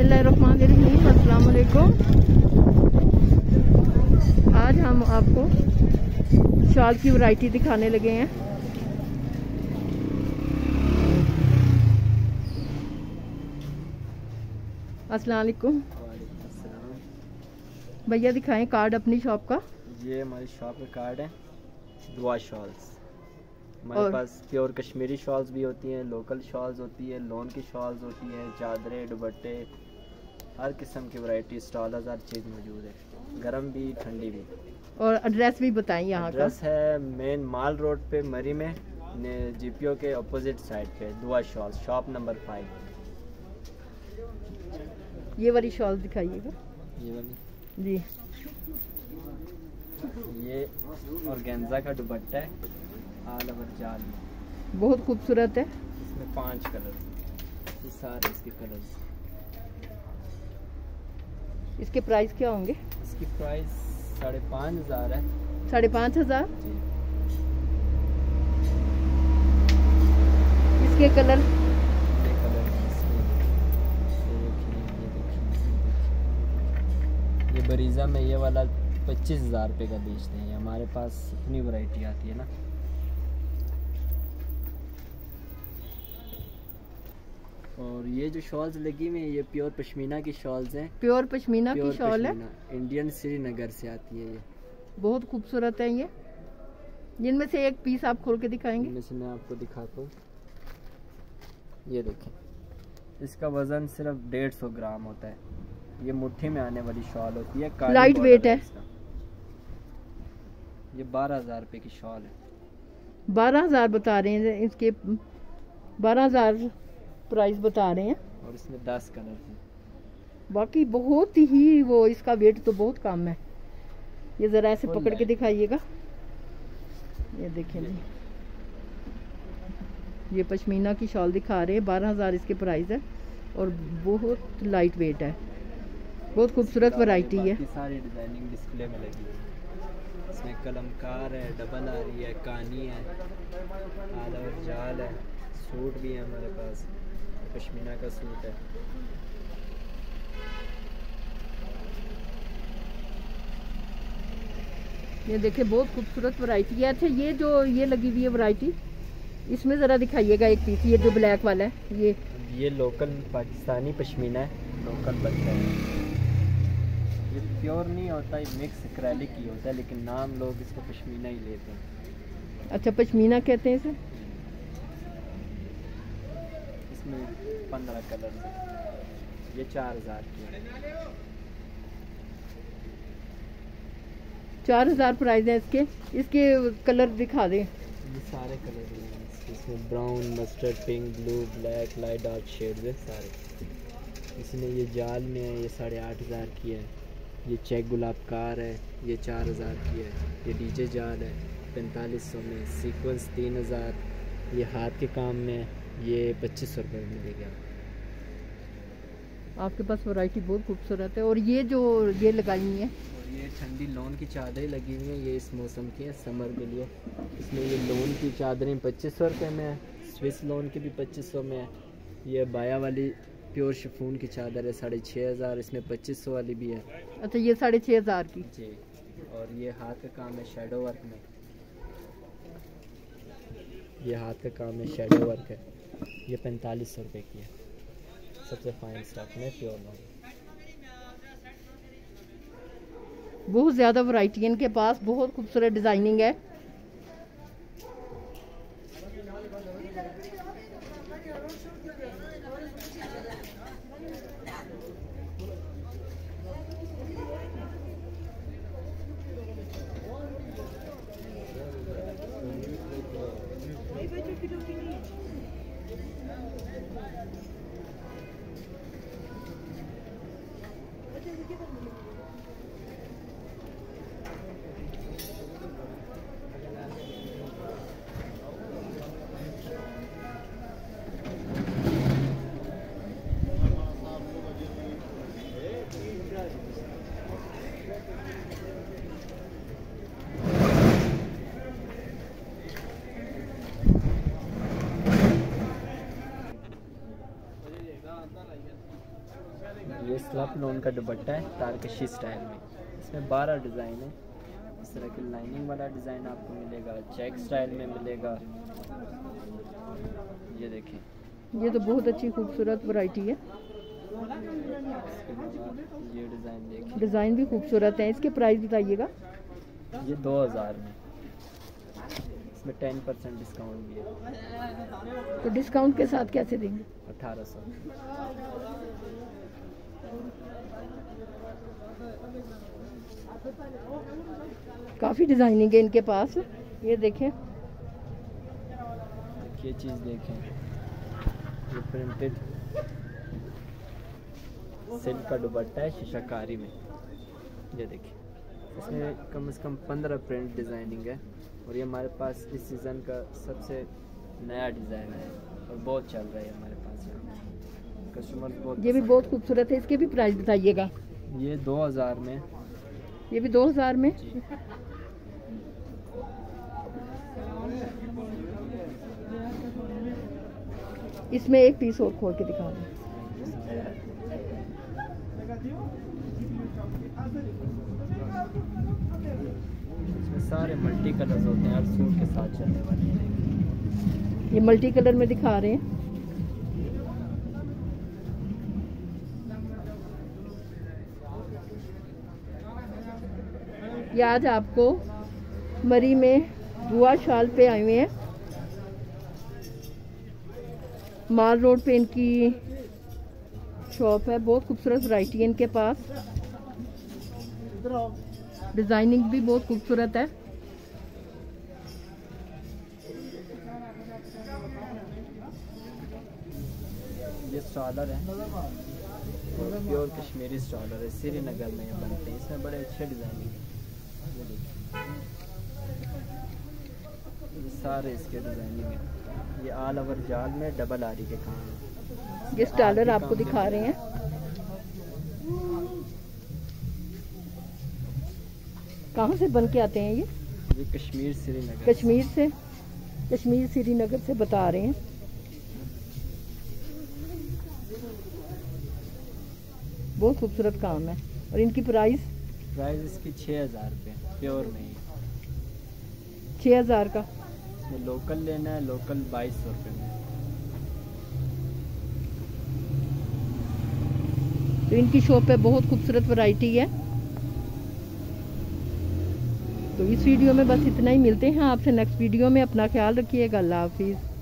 बिस्मिल्लाहिर्रहमानिर्रहीम, अस्सलाम वालेकुम। आज हम आपको शॉल की वैरायटी दिखाने लगे हैं। अस्सलाम वालेकुम भैया, दिखाएं कार्ड अपनी शॉप का। ये हमारी शॉप का कार्ड है। दुआ शॉल्स हमारे पास प्योर कश्मीरी शॉल्स भी होती हैं, लोकल शॉल्स होती है, लोन की शॉल्स होती हैं, चादरें, दुपट्टे, हर किस्म की वैरायटी स्टॉल, हर चीज़ मौजूद है, गर्म भी ठंडी भी। और एड्रेस भी बताएं यहाँ का। एड्रेस है मेन माल रोड पे मरी में, जीपीओ के अपोजिट साइड पे दुआ शॉल्स, शॉप नंबर 5। ये वाली शॉल दिखाइएगा। ये वाली जी, ये ऑर्गेन्जा का दुपट्टा है, ऑल ओवर जाल, बहुत खूबसूरत है। इसमें 5 कलर, ये सारे इसके कलर्स। इसके प्राइस क्या होंगे? इसकी प्राइस 5,500 है। 5,500। इसके कलर, ये बरीज़ा में ये वाला 25,000 रुपये का बेचते हैं। हमारे पास इतनी वैरायटी आती है ना। और ये जो शॉल्स लगी हुई है, ये प्योर पश्मीना की शॉल्स हैं। प्योर पश्मीना की शॉल है, इंडियन श्रीनगर से आती है। ये बहुत खूबसूरत है। ये जिनमें से एक पीस आप खोल के दिखाएंगे? इनमें से मैं आपको दिखाता हूँ। ये देखें, इसका वजन सिर्फ 150 ग्राम होता है। ये मुट्ठी में आने वाली शॉल होती है, लाइट वेट है। ये 12,000 रुपये की शॉल है। 12,000 बता रहे हैं, इसके 12,000 प्राइस बता रहे हैं। और इसमें 10 कलर हैं। बाकी बहुत ही वो, इसका वेट तो बहुत कम है। ये जरा ऐसे पकड़ के दिखाइएगा। ये देखें जी, ये पश्मीना की शॉल दिखा रहे हैं। 12,000 इसके प्राइस है और बहुत लाइट वेट है। बहुत खूबसूरत वैरायटी है। सारी डिजाइनिंग डिस्प्ले में लगी है। इसमें कलमकार है, डबल आ रही है, कहानी है, ऑल ओवर जाल है, सूट भी है हमारे पास, पश्मीना का सूट है। ये देखिए, बहुत खूबसूरत वैरायटी है। अच्छा, ये जो ये लगी हुई है वैरायटी, इसमें ज़रा दिखाइएगा एक पीस। ये जो ब्लैक वाला है, ये लोकल पाकिस्तानी पश्मीना है, लोकल बनता है। ये प्योर नहीं होता, ये मिक्स एक्रेलिक ही होता है, लेकिन नाम लोग इसको पश्मीना ही लेते हैं। अच्छा, पश्मीना कहते हैं इसे। इसमें 15 कलर है। ये 4,000 की है। 4,000 प्राइस है इसके। इसके कलर दिखा दें। ये सारे कलर हैं इसमें, brown, mustard, pink, blue, black, light dark shades है सारे। इसमें ये जाल में है, ये 8,500 की है। ये चेक गुलाबकार है, ये 4,000 की है। ये डीजे जाल है 4500 में। सीक्वेंस 3,000। ये हाथ के काम में, ये 2,500 रुपये में मिलेगा। आपके पास वैरायटी बहुत खूबसूरत है। और ये जो ये लगाई हुई है, ये ठंडी लोन की चादरें लगी हुई हैं। ये इस मौसम की है, समर के लिए। इसमें ये लोन की चादरें 2,500 रुपये में है। स्विस लोन की भी 2,500 में है। ये बाया वाली प्योर शिफॉन की चादर है 6,500। इसमें 2,500 वाली भी है। अच्छा, ये 6,500 की जी। और ये हाथ का काम है शेडो वर्क में। ये हाथ का काम है, शेडो वर्क है। ये 4,500 रुपये की है, सबसे फाइन स्टफ में, प्योर लोन। बहुत ज़्यादा वैरायटी है इनके पास, बहुत खूबसूरत डिज़ाइनिंग है। ये स्लप लोन का दुपट्टा है तारकशी स्टाइल में। इसमें 12 डिज़ाइन है। इस तरह की लाइनिंग वाला डिज़ाइन आपको मिलेगा, चेक स्टाइल में मिलेगा। ये देखें, ये तो बहुत अच्छी खूबसूरत वैरायटी है। ये डिज़ाइन देखिए, डिज़ाइन भी खूबसूरत है। इसके प्राइस बताइएगा। ये 2000 में, इसमें 10% डिस्काउंट भी है। तो डिस्काउंट के साथ कैसे देंगे? 1800। काफ़ी डिज़ाइनिंग है इनके पास। ये देखें, ये चीज़ देखें, ये प्रिंटेड सिल्क का दुपट्टा है शीशाकारी में। ये देखिए, इसमें कम से कम 15 प्रिंट डिज़ाइनिंग है और ये हमारे पास इस सीज़न का सबसे नया डिज़ाइन है और बहुत चल रहा है हमारे पास यहाँ। कस्टमर बहुत, ये भी बहुत खूबसूरत है। इसके भी प्राइस बताइएगा। ये 2000 में, ये भी 2000 में। जी। इसमें एक पीस और खोल के दिखा दो। इसमें सारे मल्टी कलर्स होते हैं, हर सूट के साथ चलने वाले हैं। ये मल्टी कलर में दिखा रहे हैं। ये आज आपको मरी में बुआ शाल पे आए हुए हैं। माल रोड पे इनकी शॉप है। बहुत खूबसूरत वैरायटी है इनके पास। डिजाइनिंग भी बहुत खूबसूरत है। ये स्टॉलर है, प्योर कश्मीरी स्टॉलर है, श्रीनगर में ये बनते हैं। इसमें बड़े अच्छे डिजाइनिंग है। ये देखिए, ये सारे इसके डिजाइनिंग है। ये ऑल ओवर जाल में डबल आरी के काम है। ये स्टॉलर आपको दिखा रहे हैं। कहाँ से बन के आते हैं ये कश्मीर श्रीनगर। कश्मीर श्रीनगर से बता रहे हैं। बहुत खूबसूरत काम है। और इनकी प्राइस इसकी 6000 रुपये प्योर में ही। 6000 का। इसमें लोकल लेना है, लोकल 2200 रुपये में। तो इनकी शॉप पे बहुत खूबसूरत वैरायटी है। तो इस वीडियो में बस इतना ही। मिलते हैं आपसे नेक्स्ट वीडियो में। अपना ख्याल रखिएगा। अल्लाह हाफिज़।